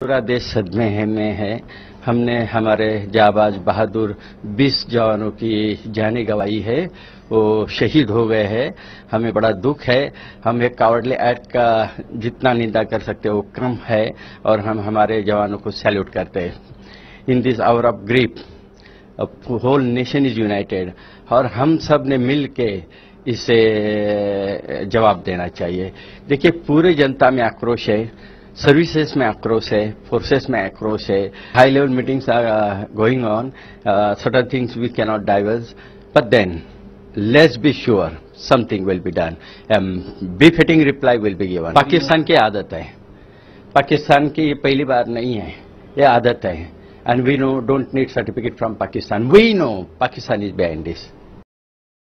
पूरा देश सदमे में है। हमने हमारे जाबाज बहादुर 20 जवानों की जानें गंवाई है, वो शहीद हो गए हैं। हमें बड़ा दुख है। हम एक कावर्डली एक्ट का जितना निंदा कर सकते हैं वो कम है, और हम हमारे जवानों को सैल्यूट करते हैं। In this hour of grief whole nation is united, और हम सब ने मिल के इसे जवाब देना चाहिए। देखिए, पूरे जनता में आक्रोश है, सर्विसेज में आक्रोश है, फोर्सेस में आक्रोश है। High level meetings are going on, certain things we cannot divulge, but then let's be sure something will be done. Befitting reply will be given. Pakistan की आदत है, पाकिस्तान की ये पहली बार नहीं है, ये आदत है। And we know don't need certificate from Pakistan. We know Pakistan is behind this.